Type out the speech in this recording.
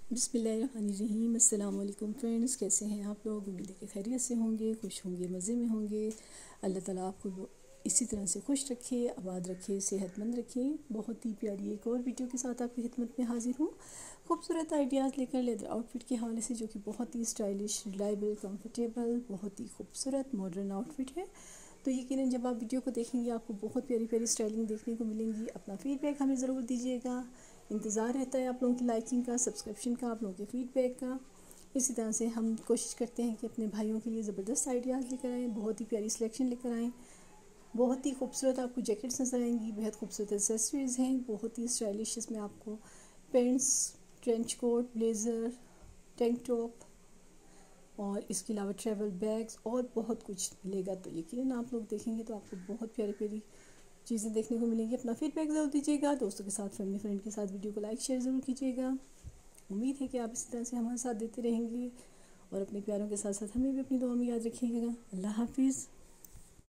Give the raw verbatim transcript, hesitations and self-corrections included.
बिस्मिल्लाहिर्रहमानिर्रहीम। अस्सलाम वालेकुम फ्रेंड्स, कैसे हैं आप लोग? उम्मीद है कि खैरियत से होंगे, खुश होंगे, मज़े में होंगे। अल्लाह ताला आपको इसी तरह से खुश रखे, आबाद रखे, सेहतमंद रखे। बहुत ही प्यारी एक और वीडियो के साथ आपकी खिदमत में हाजिर हूँ। खूबसूरत आइडियाज़ लेकर लेदर आउटफिट के हवाले से, जो कि बहुत ही स्टाइलिश, रिलायबल, कंफर्टेबल, बहुत ही खूबसूरत मॉडर्न आउटफिट है। तो यकीनन जब आप वीडियो को देखेंगे आपको बहुत प्यारी प्यारी स्टाइलिंग देखने को मिलेंगी। अपना फ़ीडबैक हमें ज़रूर दीजिएगा। इंतज़ार रहता है आप लोगों की लाइकिंग का, सब्सक्रिप्शन का, आप लोगों के फ़ीडबैक का। इसी तरह से हम कोशिश करते हैं कि अपने भाइयों के लिए ज़बरदस्त आइडियाज़ लेकर आएँ, बहुत ही प्यारी सिलेक्शन लेकर आएँ। बहुत ही खूबसूरत आपको जैकेट्स नज़र आएंगी, बेहद खूबसूरत एक्सेसरीज़ हैं, बहुत ही स्टाइलिश। इसमें आपको pants, trench coat, blazer, tank top और इसके अलावा ट्रैवल बैग्स और बहुत कुछ मिलेगा। तो यकीनन आप लोग देखेंगे तो आपको बहुत प्यारी प्यारी चीज़ें देखने को मिलेंगी। अपना फीडबैक ज़रूर दीजिएगा, दोस्तों के साथ, फैमिली फ्रेंड के साथ वीडियो को लाइक शेयर ज़रूर कीजिएगा। उम्मीद है कि आप इसी तरह से हमारे साथ देते रहेंगे और अपने प्यारों के साथ साथ हमें भी अपनी दुआ में याद रखिएगा। अल्लाह हाफिज़।